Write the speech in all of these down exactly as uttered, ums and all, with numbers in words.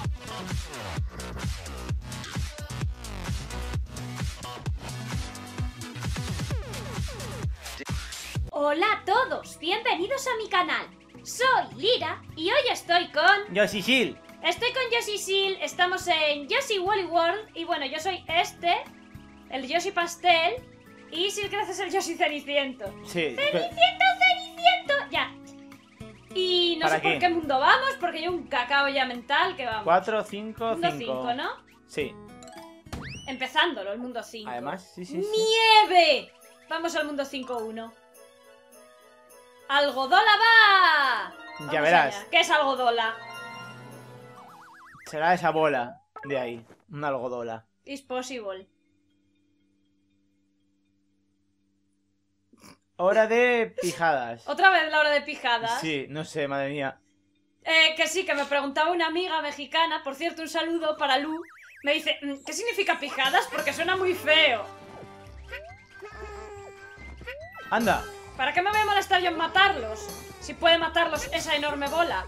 Hola a todos, bienvenidos a mi canal. Soy Lira y hoy estoy con... Yoshi Sil. Estoy con Yoshi Sil, estamos en Yoshi Woolly World. Y bueno, yo soy este, el Yoshi Pastel. Y Sil es el Yoshi Ceniciento. Sí. ¡Ceniciento, Ceniciento! Ya. Y no sé ¿Para por qué? qué mundo vamos, porque yo un cacao ya mental que vamos. cuatro, cinco, Mundo cinco. cinco, ¿no? Sí. Empezándolo, el mundo cinco. Además, sí, sí, sí. ¡Nieve! Vamos al mundo cinco uno. ¡Algodola va! Vamos Ya verás. allá. ¿Qué es algodola? Será esa bola de ahí. Una algodola. It's possible. Hora de pijadas. ¿Otra vez la hora de pijadas? Sí, no sé, madre mía. Eh, que sí, que me preguntaba una amiga mexicana. Por cierto, un saludo para Lu. Me dice, ¿qué significa pijadas? Porque suena muy feo. Anda. ¿Para qué me voy a molestar yo en matarlos? Si puede matarlos esa enorme bola.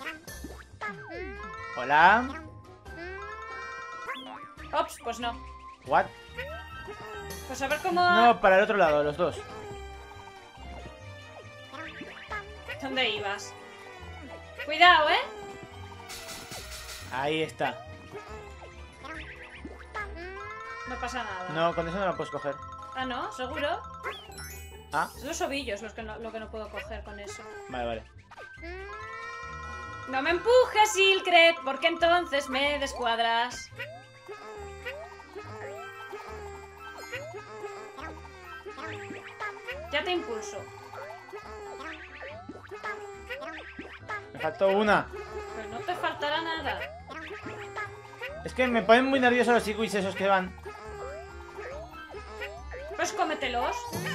Hola. Ops, pues no. What? Pues a ver cómo... No, para el otro lado, los dos. ¿Dónde ibas? Cuidado, ¿eh? Ahí está. No pasa nada. No, con eso no lo puedes coger. Ah, ¿no? ¿Seguro? Ah, Son los ovillos los que no, lo que no puedo coger con eso. vale, vale. ¡No me empujes, Silcret! Porque entonces me descuadras. Ya te impulso. Me faltó una. Pues no te faltará nada. Es que me ponen muy nerviosos los Iguis esos que van. Pues cómetelos.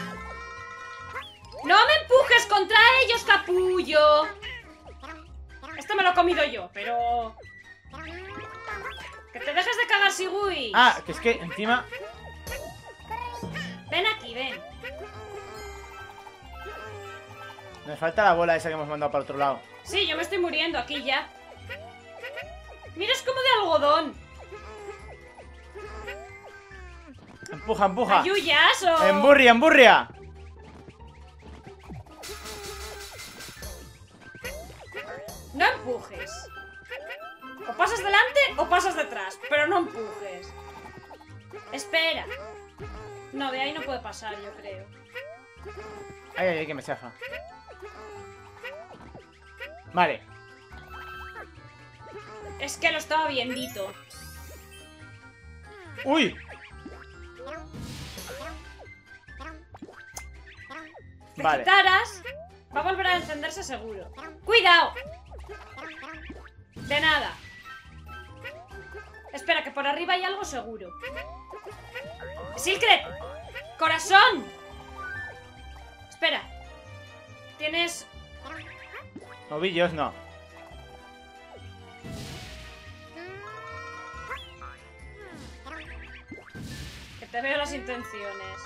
¡No me empujes contra ellos, capullo! Esto me lo he comido yo, pero... ¡Que te dejes de cagar, Sigui! Ah, que es que encima... Ven aquí, ven. Nos falta la bola esa que hemos mandado para otro lado. Sí, yo me estoy muriendo aquí ya. Mira, es como de algodón. Empuja, empuja. ¿Ayuyas o...? ¡Emburria, emburria! No empujes. O pasas delante o pasas detrás, pero no empujes. Espera. No, de ahí no puede pasar, yo creo. Ay, ay, ay, que me chafa. Vale. Es que lo estaba viendito. ¡Uy! Te Vale. quitaras, va a volver a encenderse seguro. ¡Cuidado! De nada. Espera, que por arriba hay algo seguro. ¡Silcret! ¡Corazón! Espera. Tienes... Ovillos no. Que te veo las intenciones.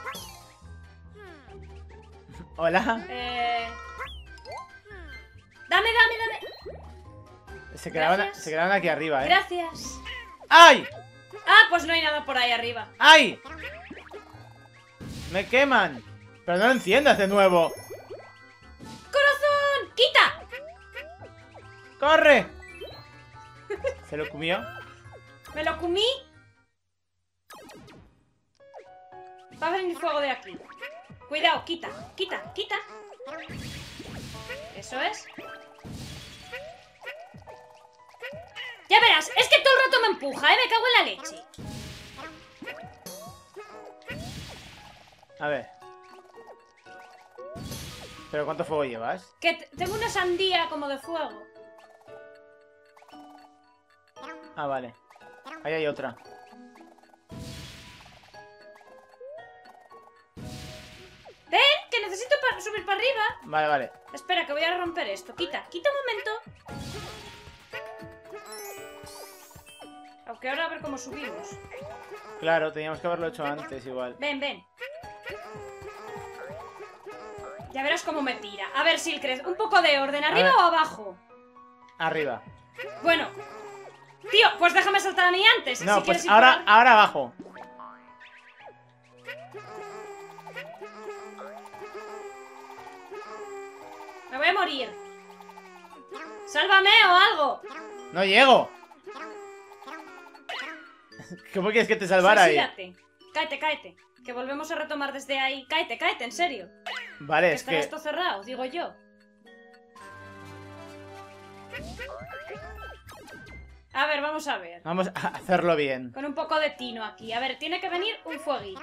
Hola. Eh... Dame, dame, dame. Se quedaban, Gracias. se quedaban aquí arriba, ¿eh? Gracias. ¡Ay! Ah, pues no hay nada por ahí arriba. ¡Ay! Me queman. Pero no lo enciendas de nuevo. ¡Corazón! ¡Quita! ¡Corre! ¿Se lo comió? Me lo comí. Va a venir fuego de aquí. Cuidado, quita, quita, quita. Eso es. Ya verás, es que todo el rato me empuja, ¿eh? Me cago en la leche. A ver. ¿Pero cuánto fuego llevas? Que t- tengo una sandía como de fuego. Ah, vale. Ahí hay otra. ¡Ven! ¡Que necesito pa- subir para arriba! Vale, vale. Espera, que voy a romper esto. Quita, quita un momento. Aunque ahora a ver cómo subimos. Claro, teníamos que haberlo hecho antes igual. Ven, ven. Ya verás cómo me tira. A ver, Silcret, un poco de orden. ¿Arriba ver. o abajo? Arriba. Bueno. Tío, pues déjame saltar a mí antes. No, si pues quieres ir ahora, por- ahora abajo. Me voy a morir. ¡Sálvame o algo! No llego. ¿Cómo quieres que te salvara ahí? Suicídate. Cáete, cáete. Que volvemos a retomar desde ahí. Cáete, cáete, en serio. Vale, Que es estará que... esto cerrado, digo yo. A ver, vamos a ver. Vamos a hacerlo bien. Con un poco de tino aquí. A ver, tiene que venir un fueguito.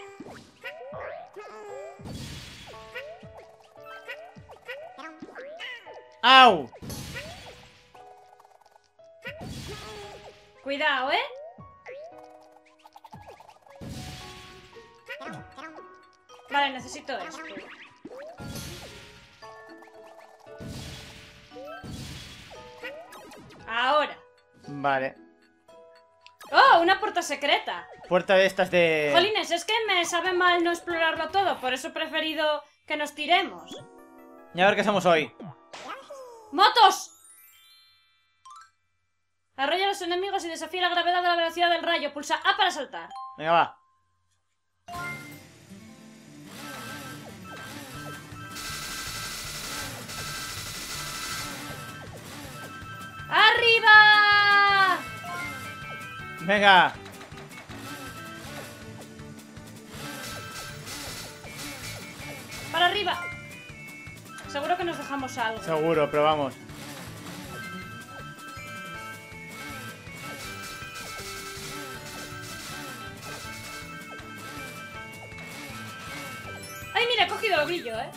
¡Au! Cuidado, ¿eh? Vale, necesito esto. Ahora. Vale. ¡Oh! Una puerta secreta. Puerta de estas de... Jolines, es que me sabe mal no explorarlo todo. Por eso he preferido que nos tiremos. Y a ver qué somos hoy. ¡Motos! Arrolla a los enemigos y desafía la gravedad de la velocidad del rayo. Pulsa A para saltar. Venga, va. ¡Arriba! Venga. ¡Para arriba! Seguro que nos dejamos algo. Seguro, pero vamos. ¡Ay, mira! He cogido el ovillo, ¿eh?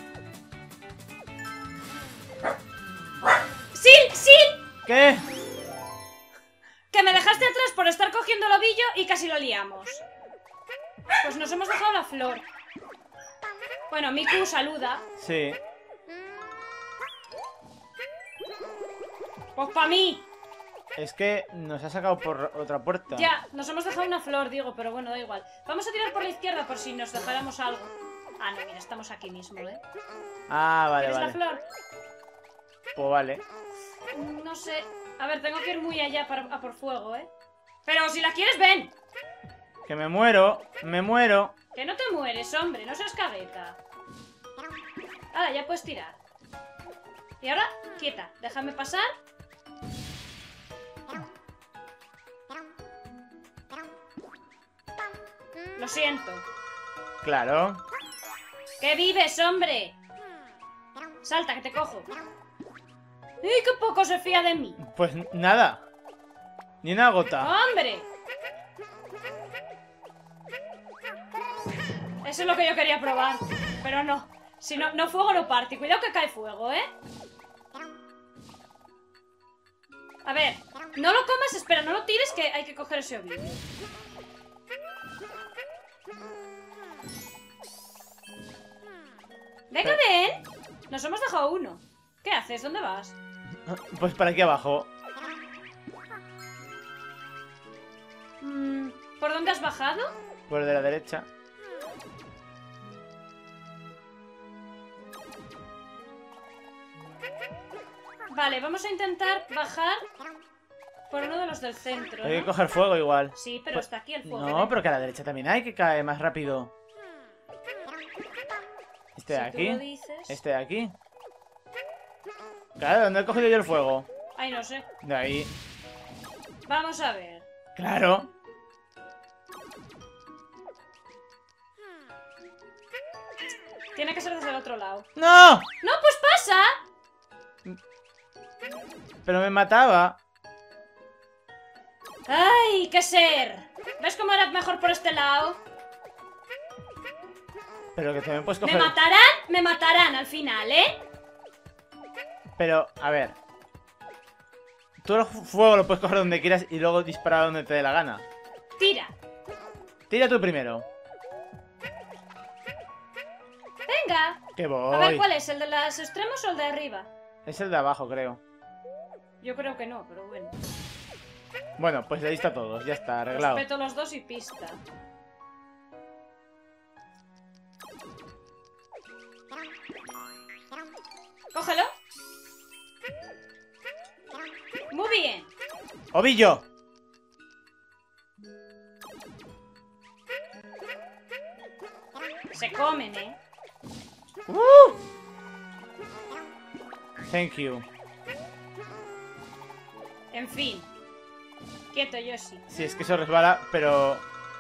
¡Sil! ¡Sil! ¿Qué? Que me dejaste atrás por estar cogiendo el ovillo y casi lo liamos. Pues nos hemos dejado la flor. Bueno, Miku saluda. Sí. Pues para mí. Es que nos ha sacado por otra puerta. Ya, nos hemos dejado una flor, digo, pero bueno, da igual. Vamos a tirar por la izquierda por si nos dejáramos algo. Ah, no, mira, estamos aquí mismo, ¿eh? Ah, vale, ¿Quieres vale. la flor? Pues vale. No sé. A ver, tengo que ir muy allá para, a por fuego, ¿eh? Pero si la quieres, ven. Que me muero. Me muero. Que no te mueres, hombre, no seas cagueta. Ahora, ya puedes tirar. Y ahora, quieta, déjame pasar. Lo siento. Claro. ¿Qué vives, hombre? Salta, que te cojo. ¡Y qué poco se fía de mí! Pues nada. Ni una gota. ¡Hombre! Eso es lo que yo quería probar. Pero no. Si no, no fuego no party. Cuidado que cae fuego, ¿eh? A ver, no lo comas, espera, no lo tires, que hay que coger ese ovillo. Venga, ven. Nos hemos dejado uno. ¿Qué haces? ¿Dónde vas? Pues para aquí abajo. Mm, ¿Por dónde has bajado? Por de la derecha. Vale, vamos a intentar bajar por uno de los del centro, Hay que ¿no? coger fuego igual. Sí, pero Pues- está aquí el fuego. No, ¿eh? pero que a la derecha también hay que caer más rápido. Este de Si tú lo aquí. dices. Este de aquí. Claro, ¿dónde he cogido yo el fuego? Ay, no sé. De ahí. Vamos a ver. Claro. Tiene que ser desde el otro lado. ¡No! ¡No, pues pasa! Pero me mataba. ¡Ay, qué ser! ¿Ves cómo era mejor por este lado? Pero que también puedes ¿Me coger... matarán? Me matarán al final, ¿eh? Pero, a ver. Tú el fuego lo puedes coger donde quieras y luego disparar donde te dé la gana. Tira. Tira tú primero. Venga. Que A voy. ver, ¿cuál es? ¿El de los extremos o el de arriba? Es el de abajo, creo. Yo creo que no, pero bueno. Bueno, pues ahí está todos. Ya está, arreglado. Respeto los dos y pista. Cógelo. Muy bien. ¡Ovillo! Se comen, ¿eh? Uh. Thank you. En fin. Quieto, Yoshi. Sí, es que eso resbala, pero...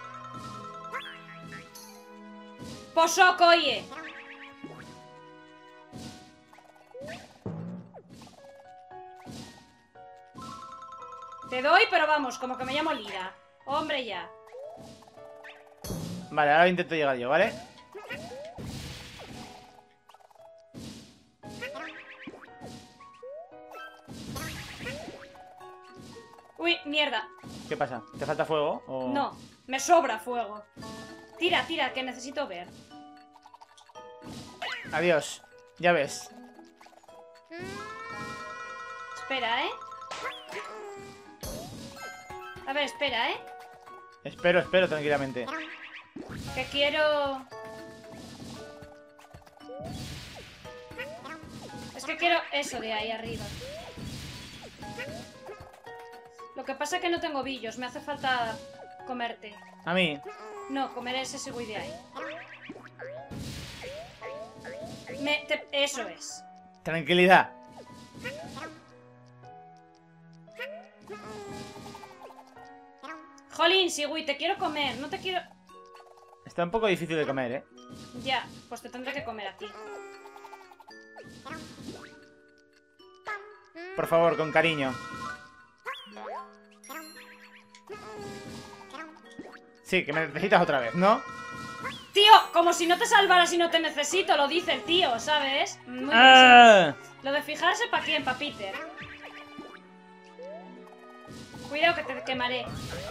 ¡Posoco, oye! Te doy, pero vamos, como que me llamo Lira. Hombre, ya. Vale, ahora intento llegar yo, ¿vale? Uy, mierda. ¿Qué pasa? ¿Te falta fuego? O... No, me sobra fuego. Tira, tira, que necesito ver. Adiós. Ya ves. Espera, ¿eh? A ver, espera, ¿eh? Espero, espero tranquilamente. Que quiero... Es que quiero eso de ahí arriba. Lo que pasa es que no tengo billos. Me hace falta comerte. A mí. No, comer ese segui de ahí. Me, te- eso es. Tranquilidad. Jolín, Sigui, te quiero comer. No te quiero... Está un poco difícil de comer, ¿eh? Ya, pues te tendré que comer a ti. Por favor, con cariño. Sí, que me necesitas otra vez, ¿no? Tío, como si no te salvaras y no te necesito, lo dice el tío, ¿sabes? Muy bien, ¡Ah! sí. Lo de fijarse para quién, para Peter. Cuidado que te quemaré.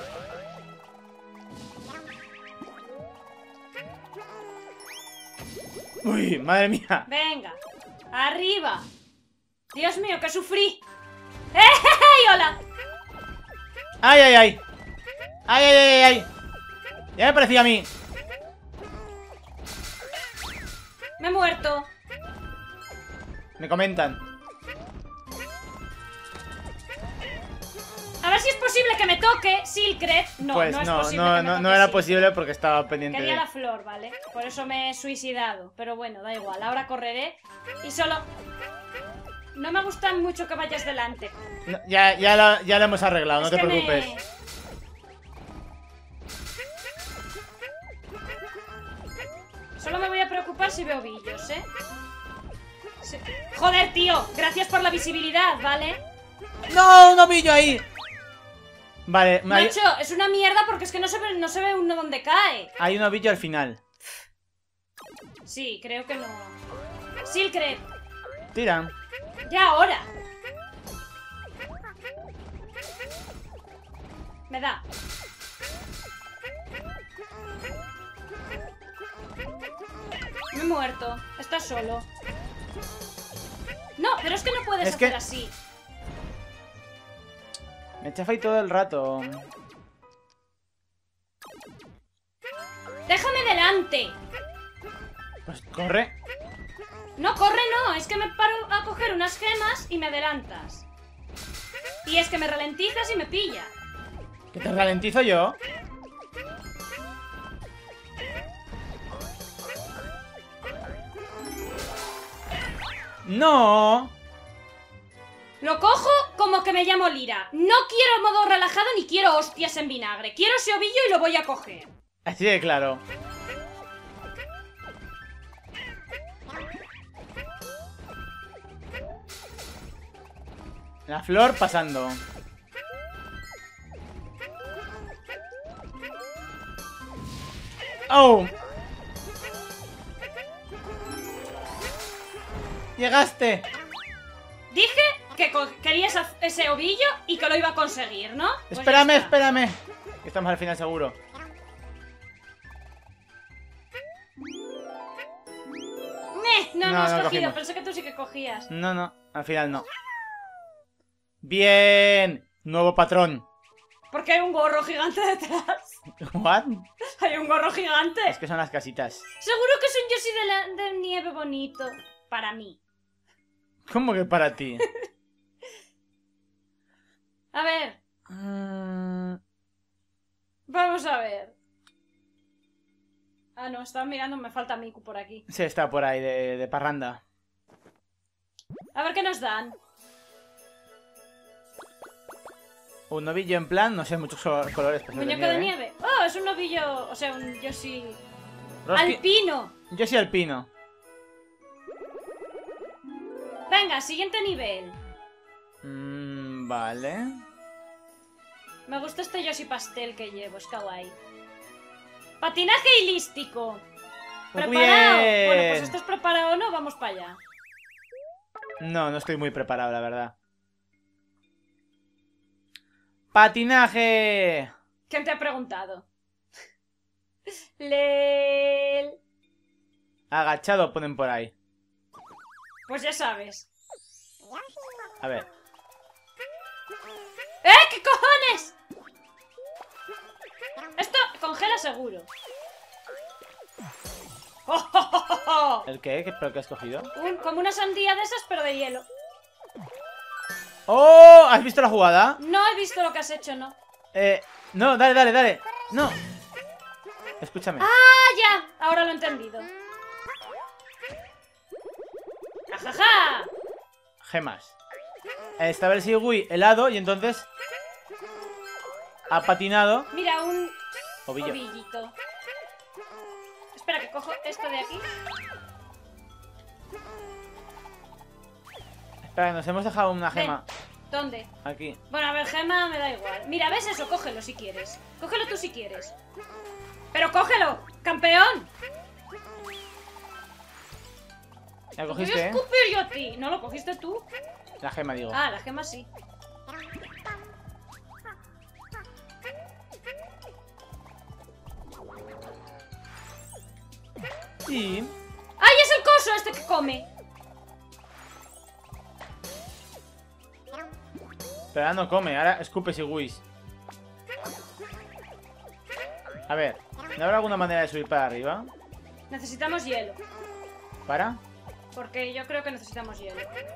Uy, madre mía. Venga, arriba. Dios mío, que sufrí. ¡Eh! ¡Hola! ¡Ay, ay, ay! ¡Ay, ay, ay, ay! Ya me parecía a mí. Me he muerto. Me comentan. A ver si es posible que me toque Silkret. No, Pues no es no, posible no, que me no, toque no era Silkret. posible porque estaba pendiente Quería de... la flor, ¿vale? Por eso me he suicidado. Pero bueno, da igual. Ahora correré. Y solo... No me gusta mucho que vayas delante. No, ya, ya, lo, ya lo hemos arreglado, Es no te que me- preocupes. Solo me voy a preocupar si veo billos, ¿eh? Sí. Joder, tío. Gracias por la visibilidad, ¿vale? ¡No! ¡No pillo ahí! Vale, hay, Nacho, es una mierda porque es que no se ve, no se ve uno donde cae. hay un ovillo al final. Sí, creo que no. Silkret, Tira. ya ahora. Me da. Me he muerto. Estás solo. No, pero es que no puedes Es que- hacer así. Me chafa ahí todo el rato. ¡Déjame delante! Pues corre. No, corre no. Es que me paro a coger unas gemas y me adelantas. Y es que me ralentizas y me pilla. Que te ralentizo yo. No. Lo cojo como que me llamo Lira. No quiero modo relajado ni quiero hostias en vinagre. Quiero ese ovillo y lo voy a coger. Así de claro. La flor pasando. ¡Oh! ¡Llegaste! Dije que co- quería esa- ese ovillo y que lo iba a conseguir, ¿no? Pues ya Espérame, está. espérame. Que estamos al final seguro. Meh, no, no, No, has no cogido. cogimos. Pensé que tú sí que cogías. No, no, al final no. Bien. Nuevo patrón. Porque hay un gorro gigante detrás. ¿What? Hay un gorro gigante. Es que son las casitas. Seguro que es un Yoshi de, la, de nieve bonito. Para mí. ¿Cómo que para ti? A ver, Mm. Vamos a ver. Ah, no, estaba mirando, me falta Miku por aquí. Sí, está por ahí, de, de parranda. A ver qué nos dan. Un novillo en plan, no sé, muchos colores. Pues Muñeco de nieve. Oh, es un novillo, o sea, un Yoshi Roski... alpino. Yoshi alpino. Venga, siguiente nivel. Mm, vale. Me gusta este Yoshi pastel que llevo, es kawaii. Patinaje ilístico. ¿Preparado? Bien. Bueno, pues ¿estás preparado o no? Vamos para allá. No, no estoy muy preparado, la verdad. ¡Patinaje! ¿Quién te ha preguntado? Lel. Agachado ponen por ahí. Pues ya sabes. A ver. ¡Eh! ¿Qué cojones? Esto congela seguro. ¡Oh, oh, oh, oh! ¿El qué? ¿Qué, ¿Pero qué has cogido? Un, como una sandía de esas, pero de hielo. ¡Oh! ¿Has visto la jugada? No he visto lo que has hecho, ¿no? Eh, no, dale, dale, dale. No. Escúchame. ¡Ah, ya! Ahora lo he entendido. ¡Ajaja! Gemas. Estaba el Sigui helado y entonces ha patinado. Mira, un Ovillo. ovillito. Espera, que cojo esto de aquí. Espera, nos hemos dejado una gema. Ven. ¿Dónde? Aquí. Bueno, a ver, gema me da igual. Mira, ¿ves eso? Cógelo si quieres. Cógelo tú si quieres. ¡Pero cógelo! ¡Campeón! ¿La Te voy cogiste, a eh? escupir yo a ti. ¿No lo cogiste tú? La gema, digo. Ah, la gema sí. Sí. ¡Ay, es el coso este que come! Pero ahora no come, ahora escupe Siguis. A ver, ¿no habrá alguna manera de subir para arriba? Necesitamos hielo. ¿Para? Porque yo creo que necesitamos hielo.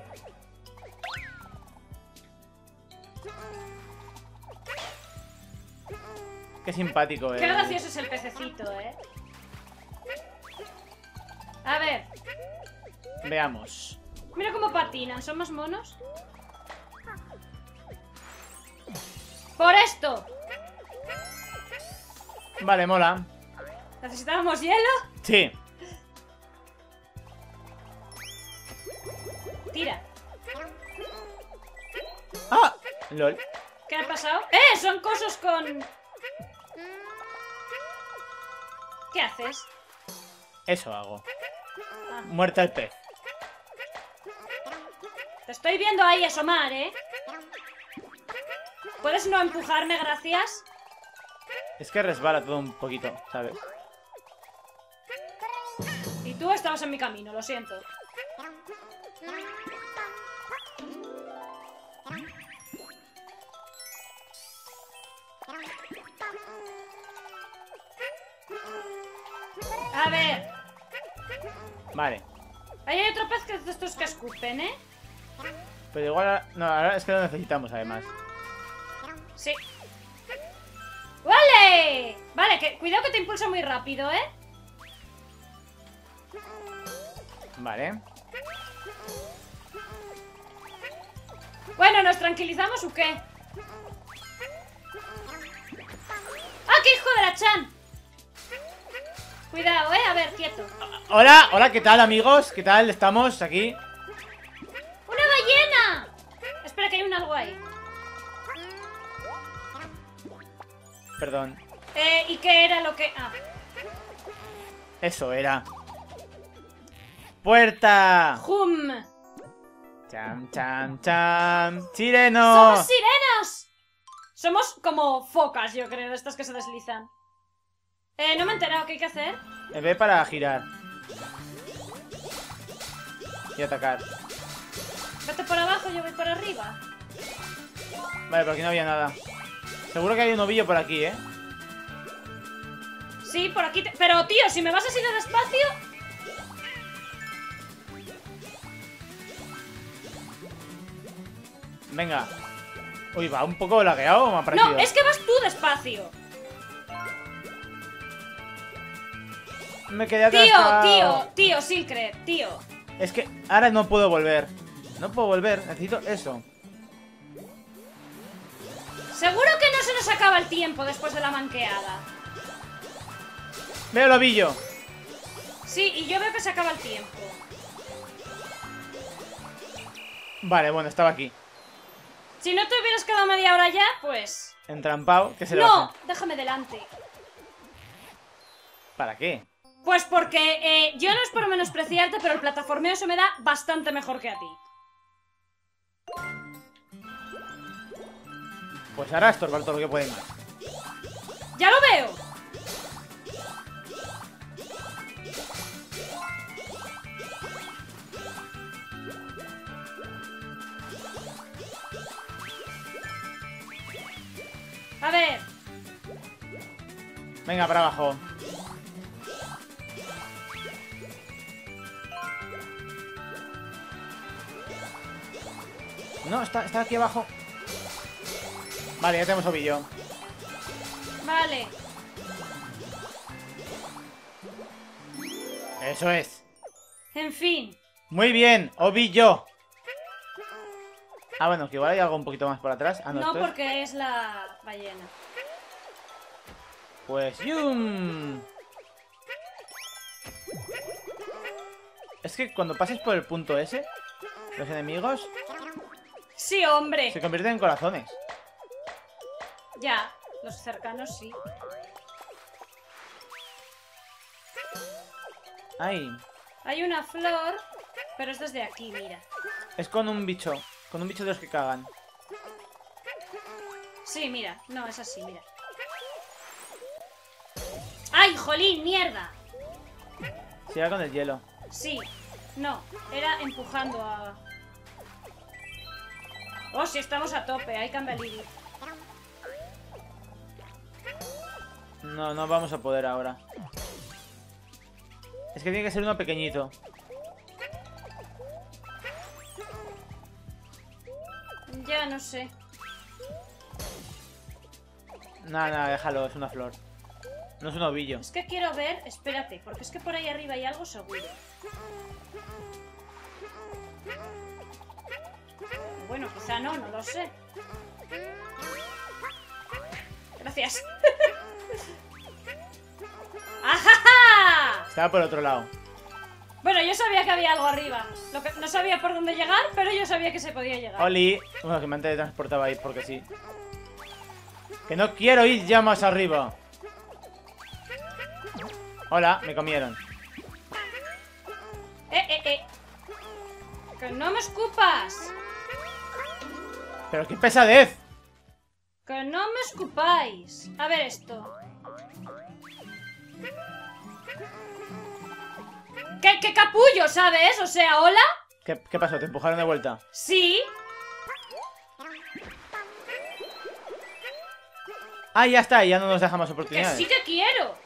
Qué simpático, eh. Qué gracioso es el pececito, ¿eh? A ver. Veamos. Mira cómo patinan. ¿Son más monos? ¡Por esto! Vale, mola. ¿Necesitábamos hielo? Sí. Tira. ¡Ah! LOL. ¿Qué ha pasado? ¡Eh! Son cosos con... ¿Qué haces? Eso hago. Ah, Muerta el pez. te estoy viendo ahí asomar, ¿eh? ¿Puedes no empujarme, gracias? Es que resbala todo un poquito, ¿sabes? Y tú estabas en mi camino, lo siento. A ver. Vale. Ahí hay otro pez que es de estos que escupen, ¿eh? Pero igual... ahora- No, ahora es que lo necesitamos, además. Sí. ¡Vale! Vale, que cuidado que te impulsa muy rápido, ¿eh? Vale. Bueno, ¿nos tranquilizamos o qué? ¡Ah, qué hijo de la Chan! Cuidado, ¿eh? A ver, quieto. Hola, hola, ¿qué tal, amigos? ¿Qué tal? Estamos aquí. ¡Una ballena! Espera, que hay un algo ahí. Perdón. Eh, ¿y qué era lo que...? Ah, Eso era. ¡Puerta! ¡Jum! ¡Cham, cham, cham! ¡Sireno! ¡Somos sirenos! Somos como focas, yo creo, de estas que se deslizan. Eh, no me he enterado. ¿Qué hay que hacer? E B para girar. Y atacar. Vete por abajo, yo voy por arriba. Vale, por aquí no había nada. Seguro que hay un ovillo por aquí, ¿eh? Sí, por aquí te... Pero, tío, si me vas así de despacio... Venga. Uy, va un poco lagueado, me ha parecido. No, es que vas tú despacio. Me quedé Tío, atascado. tío, tío, Silcred, tío. Es que ahora no puedo volver. No puedo volver, necesito eso. Seguro que no se nos acaba el tiempo después de la manqueada. Veo el ovillo. Sí, y yo veo que se acaba el tiempo. Vale, bueno, estaba aquí. Si no te hubieras quedado media hora ya, pues... Entrampado, ¿qué se le No, hace? déjame delante. ¿Para qué? Pues porque eh, yo no es por menospreciarte, pero el plataformeo se me da bastante mejor que a ti. Pues ahora estorbar todo lo que puede más. ¡Ya lo veo! A ver. Venga, para abajo. No, está, está aquí abajo. Vale, ya tenemos ovillo. Vale. Eso es. En fin. Muy bien, ovillo. Ah, bueno, que igual hay algo un poquito más por atrás. Ah, no, No, esto es- porque es la ballena. Pues yum. Es que cuando pases por el punto ese, los enemigos Sí, hombre. se convierten en corazones. Ya, los cercanos sí. Ay, Hay una flor, pero es desde aquí, mira. es con un bicho. Con un bicho de los que cagan. Sí, mira. No, es así, mira. ¡Ay, jolín, mierda! Se va con el hielo. Sí. No, era empujando a... Oh, sí, estamos a tope. Hay cambia Lili. No, no vamos a poder ahora. Es que tiene que ser uno pequeñito. Ya, no sé. Nada, nada, déjalo, es una flor. No es un ovillo. Es que quiero ver... Espérate, porque es que por ahí arriba hay algo seguro. Bueno, quizá no, no lo sé. Gracias. ¡Ajaja! Estaba por otro lado. Bueno, yo sabía que había algo arriba. Lo que, no sabía por dónde llegar, pero yo sabía que se podía llegar. Oli. Bueno, que me han teletransportado ahí porque sí. Que no quiero ir ya más arriba. Hola, me comieron. Eh, eh, eh. Que no me escupas. Pero qué pesadez. Que no me escupáis. A ver esto. ¿Qué, qué capullo, ¿sabes? O sea, ¿hola? ¿Qué, qué pasó? ¿Te empujaron de vuelta? Sí. Ah, ya está, ya no nos deja más Que oportunidades. sí que quiero.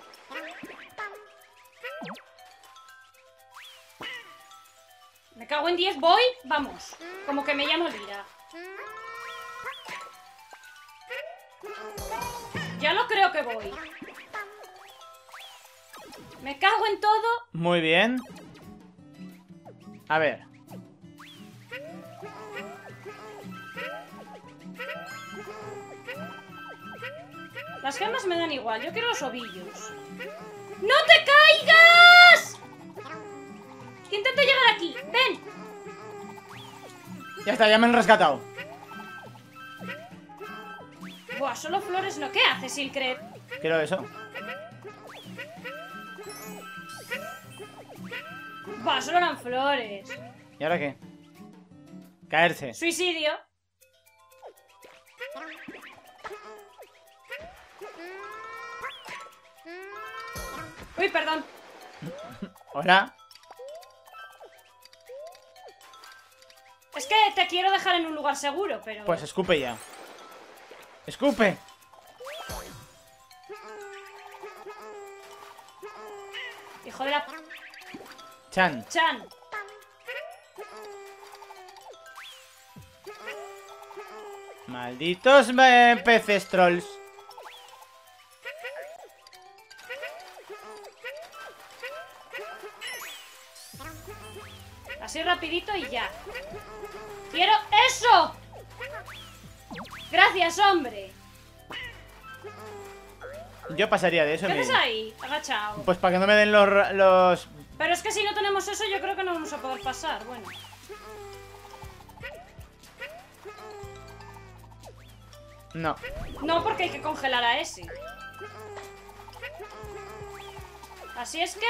Me cago en diez, voy. Vamos. Como que me llamo Lira. Ya lo creo que voy. Me cago en todo. Muy bien. A ver. Las gemas me dan igual. Yo quiero los ovillos. ¡No te caigas! Que intento llegar aquí. ¡Ven! Ya está, ya me han rescatado. Buah, solo flores no. ¿Qué haces, Silcred? Quiero eso. Buah, solo eran flores. ¿Y ahora qué? Caerse. Suicidio. Uy, perdón. Hola. Es que te quiero dejar en un lugar seguro, pero... Pues escupe ya. ¡Escupe! Hijo de la... Chan. Chan. Malditos eh, peces trolls. Así rapidito y ya. ¡Quiero eso! Gracias, hombre. Yo pasaría de eso. ¿Qué mi- haces ahí? Agachado. Pues para que no me den los, ra- los... Pero es que si no tenemos eso, yo creo que no vamos a poder pasar. Bueno. No. No, porque hay que congelar a ese. Así es que...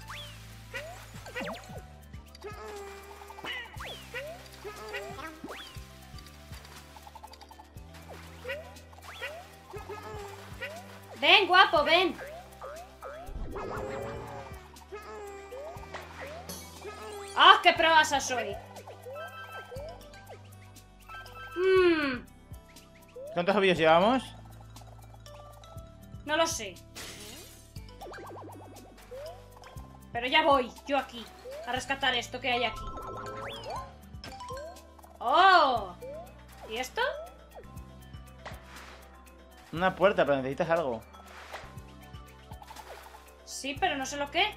Ven, guapo, ven. ¡Ah, qué proasa soy! Mmm... ¿Cuántos vídeos llevamos? No lo sé. Pero ya voy, yo aquí, a rescatar esto que hay aquí. ¡Oh! ¿Y esto? Una puerta, pero necesitas algo. Sí, pero no sé lo que.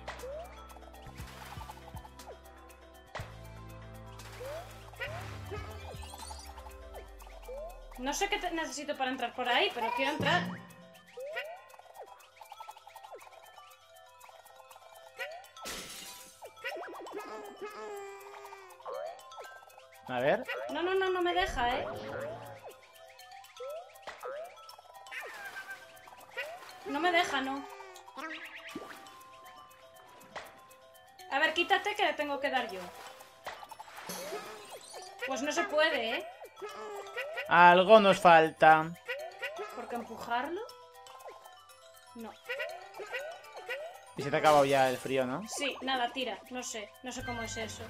No sé qué te- necesito para entrar por ahí, pero quiero entrar. A ver. No, no, no, no me deja, ¿eh? No me deja, no. A ver, quítate que le tengo que dar yo. Pues no se puede, ¿eh? Algo nos falta. Porque empujarlo... No. Y se te ha acabado ya el frío, ¿no? Sí, nada, tira. No sé. No sé cómo es eso.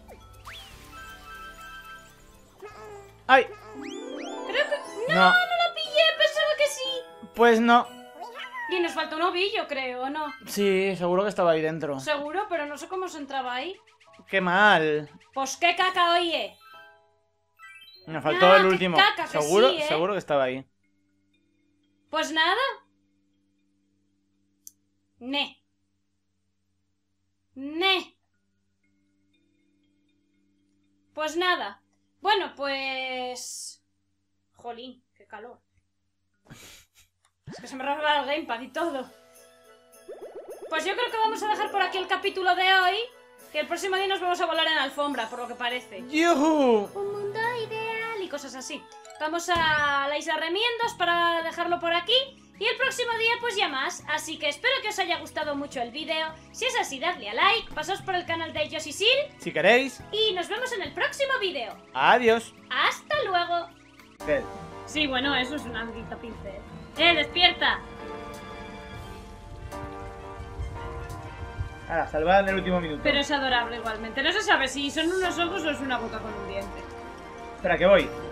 ¡Ay! Creo que... ¡No! No. ¡No lo pillé! Pensaba que sí. Pues no. Y nos falta un ovillo, creo, ¿o no? Sí, seguro que estaba ahí dentro. Seguro, pero no sé cómo se entraba ahí. ¡Qué mal! Pues qué caca, oye. Me faltó Ah, el qué último. caca, que seguro, sí, ¿eh? seguro que estaba ahí. Pues nada. Ne. Ne. Pues nada. Bueno, pues... Jolín, qué calor. Es que se me rompa el gamepad y todo. Pues yo creo que vamos a dejar por aquí el capítulo de hoy. Que el próximo día nos vamos a volar en alfombra, por lo que parece. ¡Yuhu! Un mundo ideal y cosas así. Vamos a la isla Remiendos para dejarlo por aquí. Y el próximo día pues ya más. Así que espero que os haya gustado mucho el vídeo. Si es así, dadle a like, pasaos por el canal de Yoshi Sil. Si queréis. Y nos vemos en el próximo vídeo. Adiós. ¡Hasta luego! ¿Qué? Sí, bueno, eso es una grita pincel. ¡Eh, despierta! Ahora, salvada en el último minuto. Pero es adorable igualmente. No se sabe si son unos ojos o es una boca con un diente. Espera, que voy.